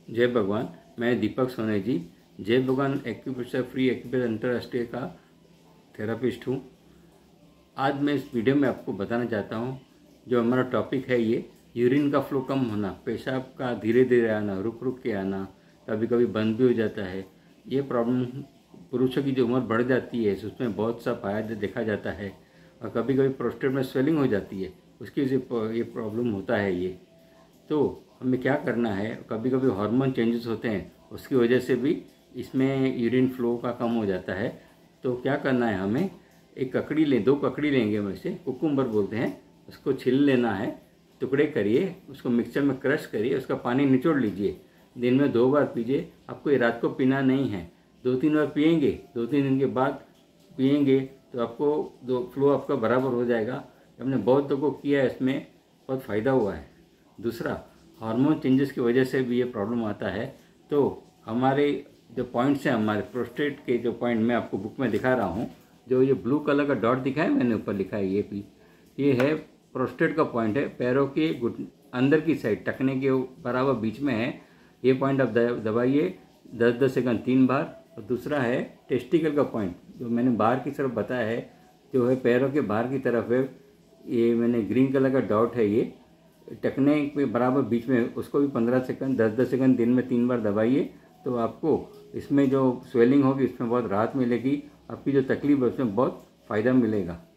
जय भगवान। मैं दीपक सोने जी, जय भगवान एक्यूप्रेशर फ्री एक्यूप्रेशर अंतर्राष्ट्रीय का थेरापिस्ट हूँ। आज मैं इस वीडियो में आपको बताना चाहता हूँ, जो हमारा टॉपिक है ये यूरिन का फ्लो कम होना, पेशाब का धीरे धीरे आना, रुक रुक के आना, कभी कभी बंद भी हो जाता है। ये प्रॉब्लम पुरुषों की जो उम्र बढ़ जाती है उसमें बहुत सा पाया देखा जाता है, और कभी कभी प्रोस्टेट में स्वेलिंग हो जाती है, उसकी वजह से ये प्रॉब्लम होता है। ये तो हमें क्या करना है, कभी कभी हार्मोन चेंजेस होते हैं, उसकी वजह से भी इसमें यूरिन फ्लो का कम हो जाता है। तो क्या करना है, हमें एक ककड़ी लें, 2 ककड़ी लेंगे, वैसे कुकुम्बर बोलते हैं, उसको छिल लेना है, टुकड़े करिए, उसको मिक्सचर में क्रश करिए, उसका पानी निचोड़ लीजिए, दिन में 2 बार पीजिए। आपको ये रात को पीना नहीं है, 2-3 बार पिएंगे, 2-3 दिन के बाद पिएंगे तो आपको फ्लो आपका बराबर हो जाएगा। हमने बहुत लोगों को किया है, इसमें बहुत फ़ायदा हुआ है। दूसरा, हार्मोन चेंजेस की वजह से भी ये प्रॉब्लम आता है। तो हमारे जो पॉइंट्स हैं, हमारे प्रोस्टेट के जो पॉइंट मैं आपको बुक में दिखा रहा हूँ, जो ये ब्लू कलर का डॉट दिखा है, मैंने ऊपर लिखा है, ये है प्रोस्टेट का पॉइंट है, पैरों के अंदर की साइड, टखने के बराबर बीच में है। ये पॉइंट आप दबाइए 10-10 सेकंड 3 बार। और दूसरा है टेस्टिकल का पॉइंट, जो मैंने बाहर की तरफ बताया है, जो है पैरों के बाहर की तरफ है, ये मैंने ग्रीन कलर का डॉट है, ये टखने के बराबर बीच में, उसको भी 15 सेकंड 10-10 सेकंड दिन में 3 बार दबाइए। तो आपको इसमें जो स्वेलिंग होगी इसमें बहुत राहत मिलेगी, आपकी जो तकलीफ है उसमें बहुत फ़ायदा मिलेगा।